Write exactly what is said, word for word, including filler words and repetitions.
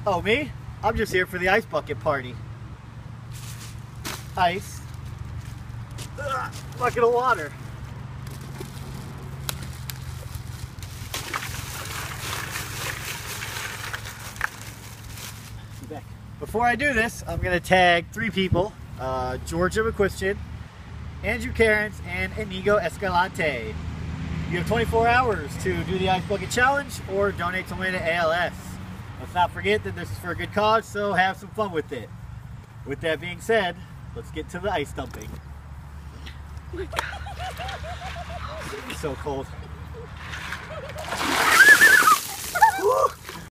Oh, me? I'm just here for the ice bucket party. Ice. Ugh, bucket of water. Before I do this, I'm going to tag three people. Uh, Georgia McQuistion, Andrew Cairns, and Inigo Escalante. You have twenty-four hours to do the Ice Bucket Challenge or donate some money to A L S. Let's not forget that this is for a good cause, so have some fun with it. With that being said, let's get to the ice dumping. Oh my God. It's so cold.